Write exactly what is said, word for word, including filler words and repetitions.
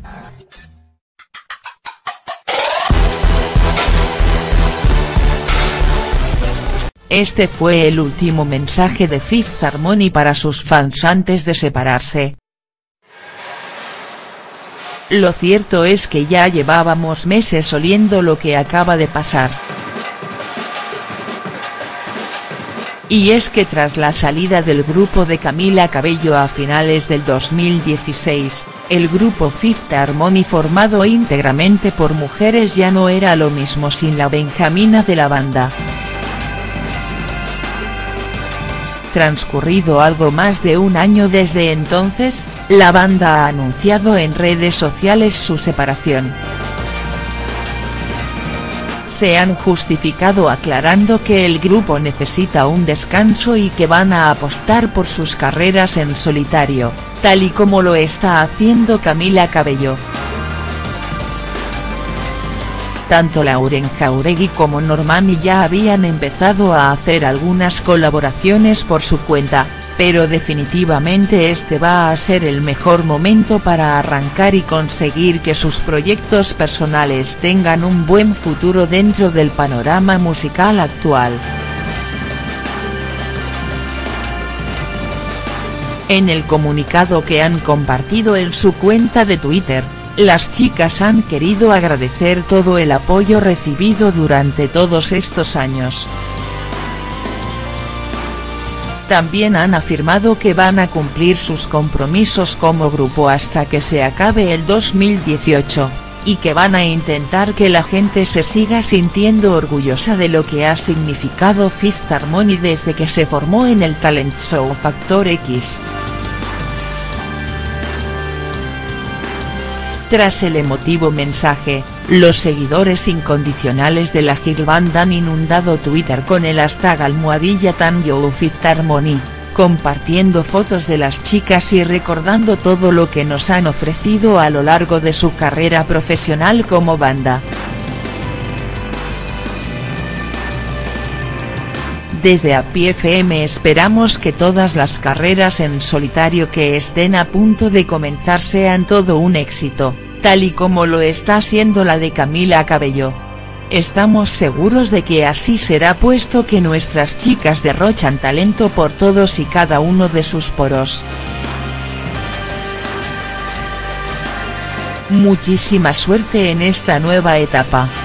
Este fue el último mensaje de Fifth Harmony para sus fans antes de separarse. Lo cierto es que ya llevábamos meses oliendo lo que acaba de pasar. Y es que tras la salida del grupo de Camila Cabello a finales del dos mil dieciséis, el grupo Fifth Harmony, formado íntegramente por mujeres, ya no era lo mismo sin la benjamina de la banda. Transcurrido algo más de un año desde entonces, la banda ha anunciado en redes sociales su separación. Se han justificado aclarando que el grupo necesita un descanso y que van a apostar por sus carreras en solitario, tal y como lo está haciendo Camila Cabello. Tanto Lauren Jauregui como Normani ya habían empezado a hacer algunas colaboraciones por su cuenta, pero definitivamente este va a ser el mejor momento para arrancar y conseguir que sus proyectos personales tengan un buen futuro dentro del panorama musical actual. En el comunicado que han compartido en su cuenta de Twitter, las chicas han querido agradecer todo el apoyo recibido durante todos estos años. También han afirmado que van a cumplir sus compromisos como grupo hasta que se acabe el dos mil dieciocho, y que van a intentar que la gente se siga sintiendo orgullosa de lo que ha significado Fifth Harmony desde que se formó en el talent show Factor X. Tras el emotivo mensaje, los seguidores incondicionales de la girl band han inundado Twitter con el hashtag almohadilla Tanyo Fifth Harmony, compartiendo fotos de las chicas y recordando todo lo que nos han ofrecido a lo largo de su carrera profesional como banda. Desde A P I F M esperamos que todas las carreras en solitario que estén a punto de comenzar sean todo un éxito, tal y como lo está siendo la de Camila Cabello. Estamos seguros de que así será, puesto que nuestras chicas derrochan talento por todos y cada uno de sus poros. Muchísima suerte en esta nueva etapa.